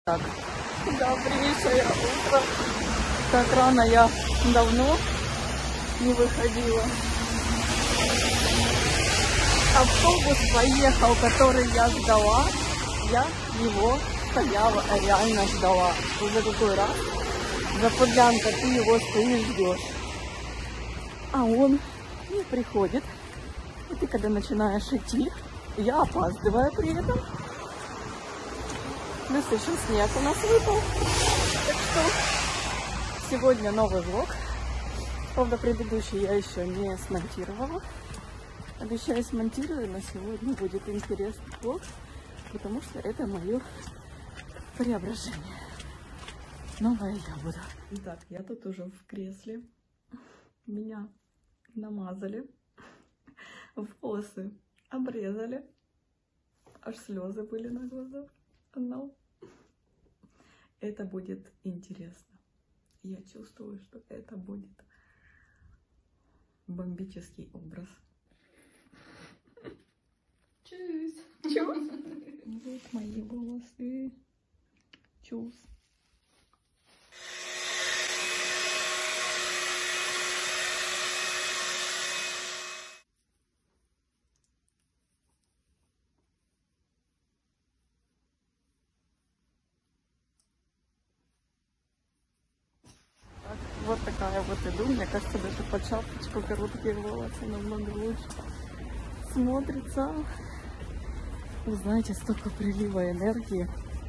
Так, добрейшее утро. Так рано я давно не выходила. Автобус поехал, который я ждала. Я его стояла, реально ждала. Уже какой раз? Заподлянка, ты его стоишь, ждешь. А он не приходит. И ты когда начинаешь идти, я опаздываю при этом. Плюс еще снег у нас выпал. Так что сегодня новый влог. Правда, предыдущий я еще не смонтировала. Обещаю, смонтирую, но сегодня будет интересный влог, потому что это мое преображение. Новая я буду. Итак, я тут уже в кресле. Меня намазали. Волосы обрезали. Аж слезы были на глазах. Но это будет интересно. Я чувствую, что это будет бомбический образ. Чус. Чус. Вот мои волосы. Чус. Вот такая вот иду. Мне кажется, даже под шапочку короткие волосы намного лучше смотрится. Вы знаете, столько прилива энергии.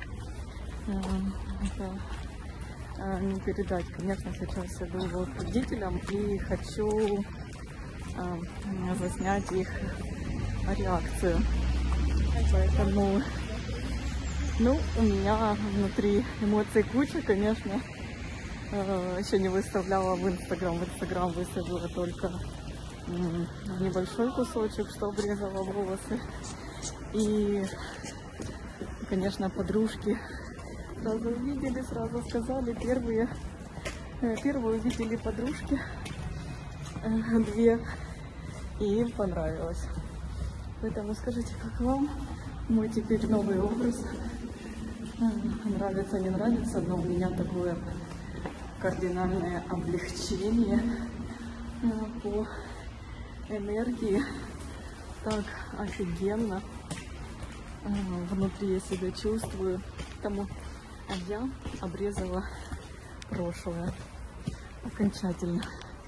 Это не передать. Конечно, сейчас иду вот к родителям и хочу заснять их реакцию. Поэтому, ну, у меня внутри эмоций куча, конечно. Еще не выставляла в Инстаграм. В Инстаграм выставила только небольшой кусочек, что обрезала волосы. И, конечно, подружки сразу увидели, сразу сказали. Первые увидели подружки, две, и им понравилось. Поэтому скажите, как вам мой теперь новый образ? Нравится, не нравится, но у меня такое кардинальное облегчение по энергии. Так офигенно внутри я себя чувствую. Потому я обрезала прошлое окончательно.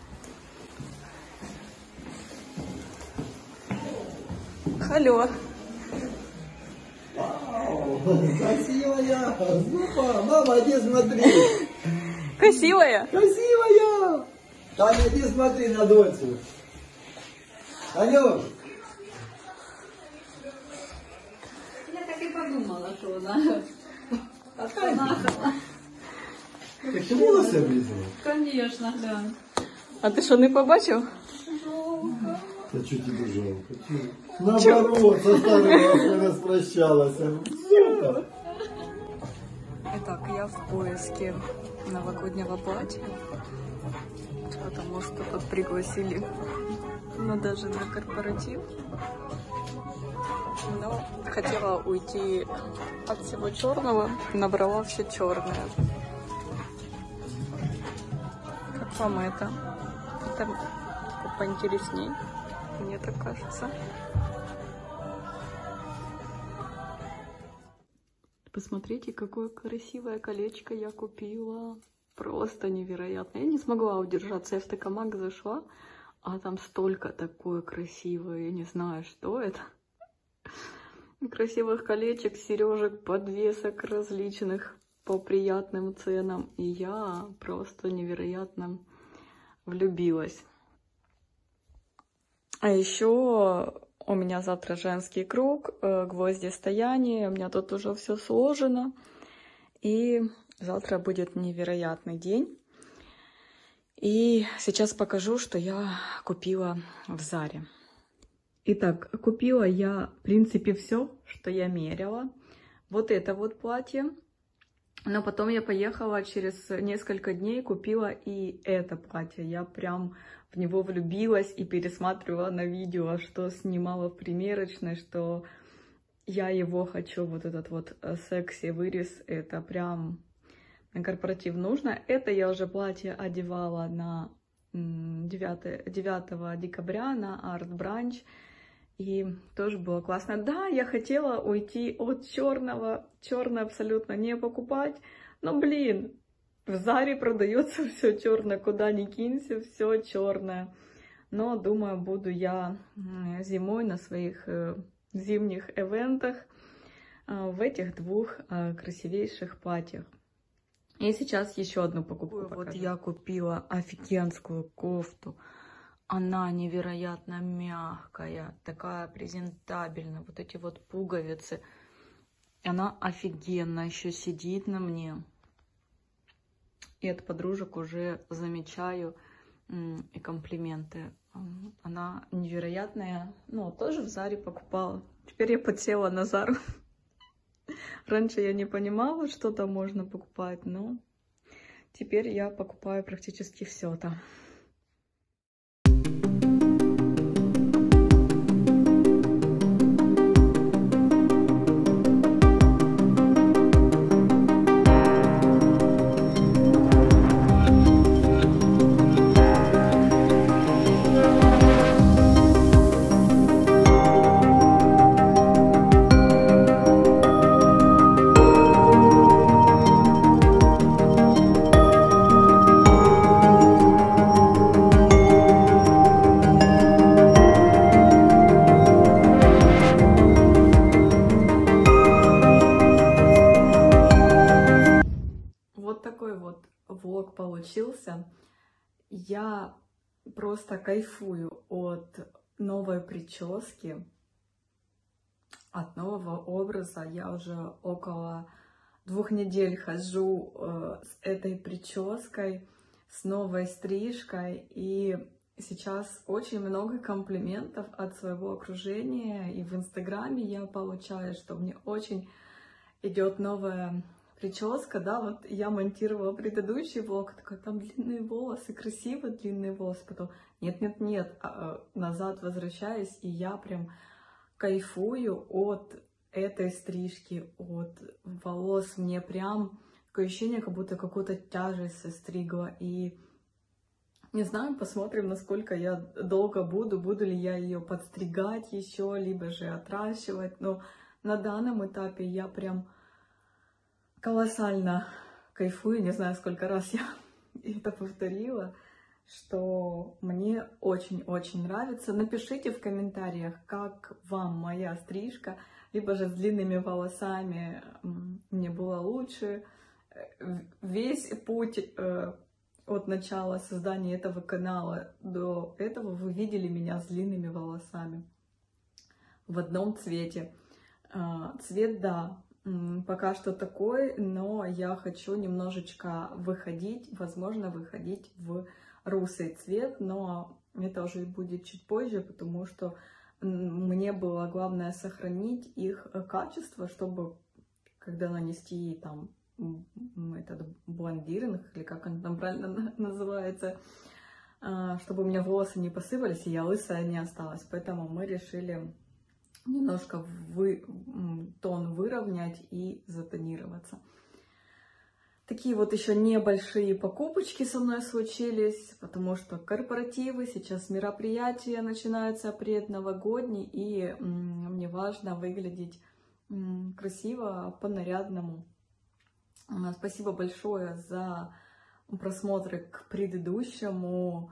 Алло. Красивая! Зупа! Мама, иди смотри! Красивая? Красивая! Таня, иди смотри на дочь. Алло! Я так и подумала, что она отпонахала. Так ты волосы обрезала? Конечно, да. А ти що, не побачив? Да что тебе жалко? Наоборот, со старым не распрощалась. Зупа! Итак, я в поиске новогоднего платья, потому что тут пригласили даже на корпоратив. Но хотела уйти от всего черного, набрала все черное. Как вам это? Это поинтересней, мне так кажется. Посмотрите, какое красивое колечко я купила. Просто невероятно. Я не смогла удержаться. Я в Токамак зашла, а там столько такое красивое. Я не знаю, что это. Красивых колечек, сережек, подвесок различных по приятным ценам. И я просто невероятно влюбилась. А еще у меня завтра женский круг, гвоздистояние. У меня тут уже все сложено. И завтра будет невероятный день. И сейчас покажу, что я купила в Заре. Итак, купила я, в принципе, все, что я мерила. Вот это вот платье. Но потом я поехала через несколько дней, купила и это платье. Я прям в него влюбилась и пересматривала на видео, что снимала в примерочной, что я его хочу, вот этот вот секси вырез, это прям на корпоратив нужно. Это я уже платье одевала на 9 декабря на Art Brunch. И тоже было классно. Да, я хотела уйти от черного, черное абсолютно не покупать. Но, блин, в Заре продается все черное, куда ни кинься, все черное. Но, думаю, буду я зимой на своих зимних ивентах в этих двух красивейших платьях. И сейчас еще одну покупку покажу. Вот я купила офигенскую кофту. Она невероятно мягкая, такая презентабельная. Вот эти вот пуговицы. Она офигенно еще сидит на мне. И от подружек уже замечаю и комплименты. Она невероятная. Ну, тоже в Заре покупала. Теперь я подсела на Зару. Раньше я не понимала, что там можно покупать, но теперь я покупаю практически все там. Такой вот влог получился. Я просто кайфую от новой прически, от нового образа. Я уже около 2 недель хожу с этой прической, с новой стрижкой. И сейчас очень много комплиментов от своего окружения. И в Инстаграме я получаю, что мне очень идет новая прическа, да, вот я монтировала предыдущий влог, такая, там длинные волосы, красиво длинные волосы, потом нет, назад возвращаюсь, и я прям кайфую от этой стрижки, от волос, мне прям такое ощущение, как будто какую-то тяжесть состригла, и не знаю, посмотрим, насколько я долго буду ли я ее подстригать еще, либо же отращивать, но на данном этапе я прям колоссально кайфую, не знаю, сколько раз я это повторила, что мне очень-очень нравится. Напишите в комментариях, как вам моя стрижка, либо же с длинными волосами мне было лучше. Весь путь от начала создания этого канала до этого вы видели меня с длинными волосами в одном цвете. Цвет, да, пока что такой, но я хочу немножечко выходить, возможно, выходить в русый цвет, но это уже будет чуть позже, потому что мне было главное сохранить их качество, чтобы, когда нанести там этот блондиринг, или как он там правильно называется, чтобы у меня волосы не посыпались, и я лысая не осталась. Поэтому мы решили немножко тон выровнять и затонироваться. Такие вот еще небольшие покупочки со мной случились, потому что корпоративы, сейчас мероприятия начинаются, предновогодние, и мне важно выглядеть красиво, по-нарядному. Спасибо большое за просмотры к предыдущему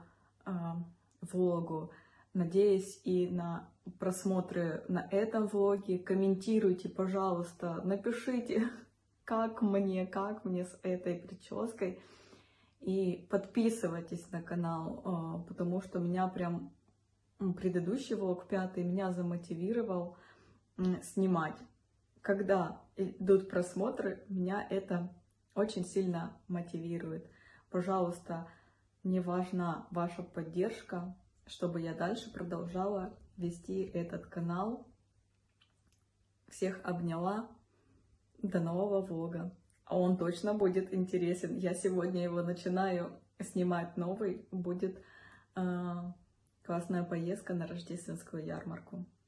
влогу. Надеюсь и на просмотры на этом влоге. Комментируйте, пожалуйста, напишите, как мне с этой прической. И подписывайтесь на канал, потому что меня прям предыдущий влог, 5-й, меня замотивировал снимать. Когда идут просмотры, меня это очень сильно мотивирует. Пожалуйста, мне важна ваша поддержка, чтобы я дальше продолжала вести этот канал. Всех обняла. До нового влога. А он точно будет интересен. Я сегодня его начинаю снимать новый. Будет классная поездка на рождественскую ярмарку.